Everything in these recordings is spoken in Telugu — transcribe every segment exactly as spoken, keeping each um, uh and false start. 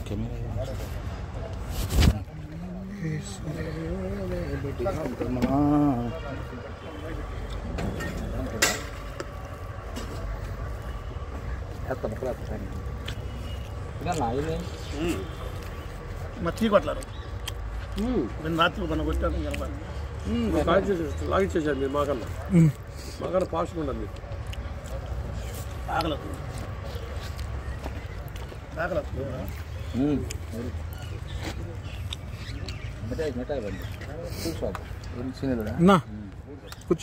మచ్చి కొట్లారు రాత్రి మన కొట్టాను లాగిచ్చేసారు మీరు మాకన్నా మాకన్నా ఫాస్ట్గా ఉండాలి మీకు ఆగలేదు ఆగలేదు కూర్చి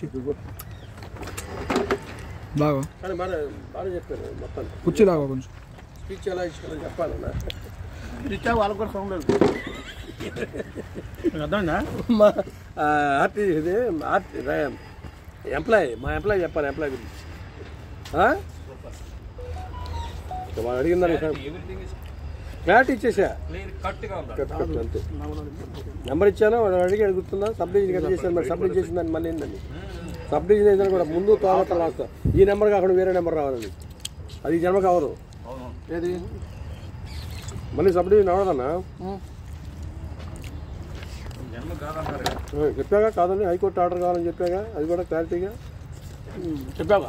బాగా కానీ బాగా బాగా చెప్పాను మొత్తం కూర్చి లాగా కొంచెం స్పీచ్ ఎలా ఇచ్చారని చెప్పాలన్నా ఇచ్చా వాళ్ళకు కూడా సౌండ్ లేదు అర్థమైందా మా ఆర్టీ ఇది ఆర్టీ ఎంప్లాయీ మా ఎంప్లాయీ చెప్పాలి ఎంప్లాయీ గురించి వాళ్ళు అడిగిన దానికి క్లారిటీ ఇచ్చేసా అంతే నెంబర్ ఇచ్చాను వాడు అడిగి అడుగుతుందా సబ్ డివిజన్ కట్ చేశాను మరి సబ్ డివిజన్ చేసిన దాన్ని మళ్ళీ ఏంటండి సబ్ డివిజన్ అయితే కూడా ముందు తోగత రాస్తా ఈ నెంబర్ కాకుండా వేరే నెంబర్ రావాలండి అది జన్మ కావదు ఏది మళ్ళీ సబ్ డివిజన్ అవడదన్నా చెప్పాగా కాదండి హైకోర్టు ఆర్డర్ కావాలని చెప్పాగా అది కూడా క్లారిటీగా చెప్పాగా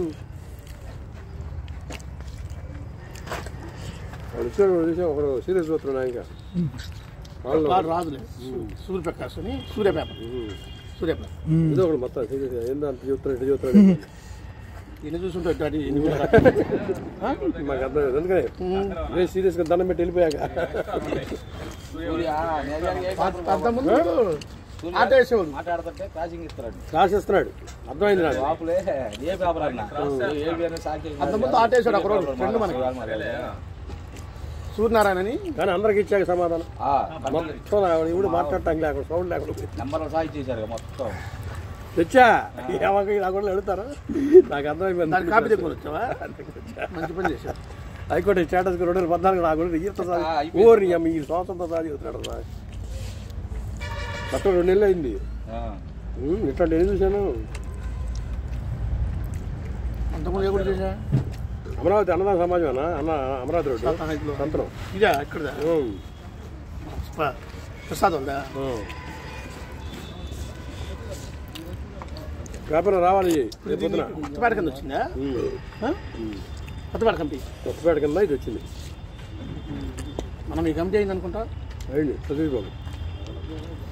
వాడు ఇచ్చాడు ఒకడు సీరియస్ పోతున్నాడు ఇంకా రాదులే సూర్యప్రకాష్ అని సూర్యపేప సూర్యపేప ఇదో ఒకటి మొత్తం సీరియస్ ఏందో అంత చెప్తాడు ఇటు చెప్తాడు ఎన్ని చూసుంటాడు మాకు అర్థం ఎందుకని నేను సీరియస్గా దండం పెట్టి వెళ్ళిపోయాక క్లాస్ ఇస్తున్నాడు అర్థమైంది నాకు అంతకుముందు ఆటేసాడు ఒక రోజు ఫ్రెండ్ మనకి సూర్యనారాయణని కానీ అందరికి ఇచ్చాక సమాధానం మొత్తం ఇప్పుడు మాట్లాడటానికి లేకుండా సౌండ్ లేకుండా మొత్తం తెచ్చా కూడా అడుగుతారా నాకు అర్థమైపోయింది కాపీ తెచ్చుకొని వచ్చావా మంచి పని చేశారు హైకోర్టు స్టేటస్కి రెండు వేల పద్నాలుగు నాకు ఊరి ఈ సంవత్సరంతో సాధి అవుతున్నాడు మొత్తం రెండు నెలలు అయింది ఇట్లాంటి ఎన్ని చూశాను అంతకుముందు ఏ కూడా చేశా అమరావతి అన్నదాన సమాజమేనా అన్న అమరావతి రోడ్డు సంతరం ఇదా ఇక్కడ ప్రసాదం ఉందా వ్యాపారం రావాలి పొద్దున కొత్తపేట కింద వచ్చిందా కొత్తపేట కమిటీ కొత్తపేట కింద ఇది వచ్చింది మనం ఈ కమిటీ అయింది అనుకుంటా అయింది సతీష్ బాబు